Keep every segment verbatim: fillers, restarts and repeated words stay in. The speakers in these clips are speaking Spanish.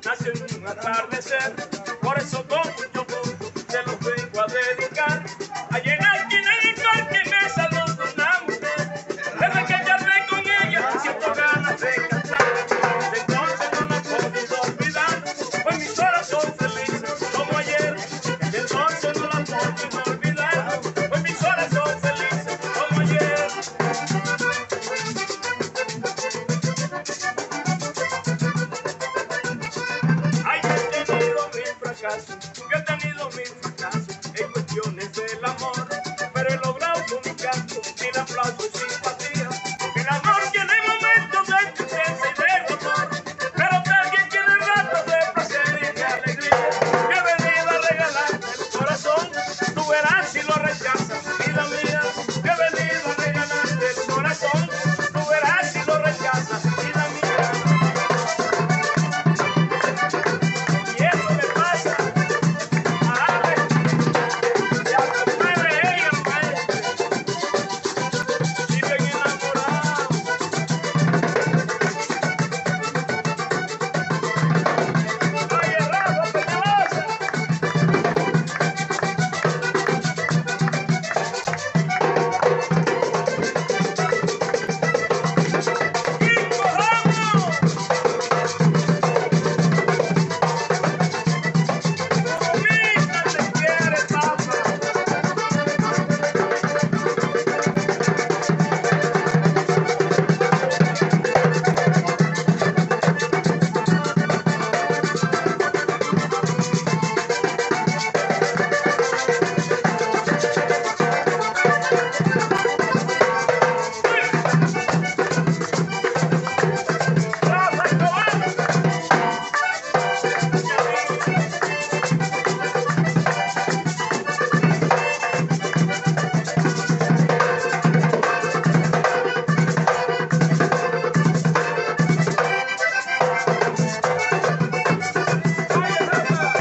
nació en un atardecer. Por eso con mucho gusto te los vengo a dedicar. Allí en la esquina del parque me saludó una mujer. Desde que ya hablé con ella siento ganas de cantar. Desde entonces no la he podido olvidar, pues mis horas son felices como ayer. Desde entonces no la he podido olvidar, pues mis horas son felices como ayer. Ay, yo he tenido mil fracasos, yo he tenido mil fracasos en cuestiones del amor, pero he logrado con mi canto mil aplausos y simpatía. El amor tiene momentos de tristeza y de dolor, pero también tiene ratos de placer y de alegría. Yo he venido a regalarte el corazón, tú verás si lo rechazas, vida mía. Yo he venido a regalarte el corazón, tú verás si lo rechazas, vida mía. Y eso me pasa a Alex y a tu madre, ella, maestra. Viven enamorados. Ay, errado, Peñalosa. ¡Cinco ramos! Comita te quiere, papá. Rafa Escobar. Oye, Rafa.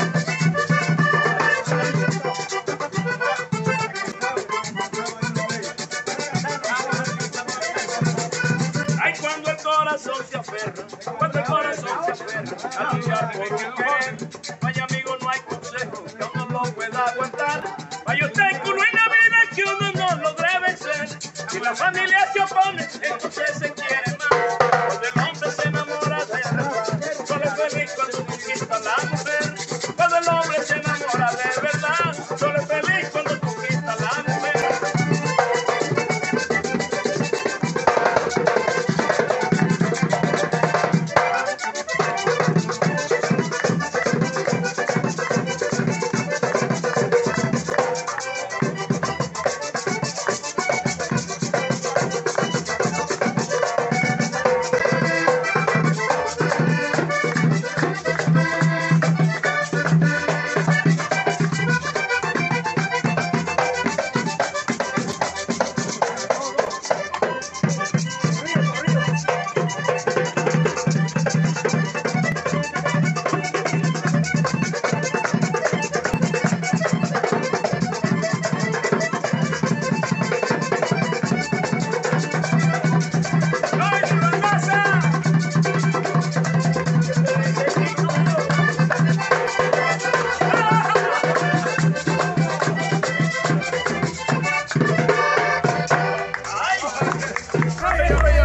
Ay, cuando el corazón se aferra, cuando el corazón se aferra a luchar por un querer, vaya amigo, no hay consejo que uno lo pueda aguantar. Vaya obstáculo en la vida que uno no logre vencer. Si la familia se opone, entonces se quiere más. Cuando el hombre se enamora de verdad, solo es feliz cuando conquista a la mujer. Cuando el hombre se enamora de verdad, solo es feliz cuando conquista a la mujer. ¡Ay, Randazza! ¡Ay! ¡Ay,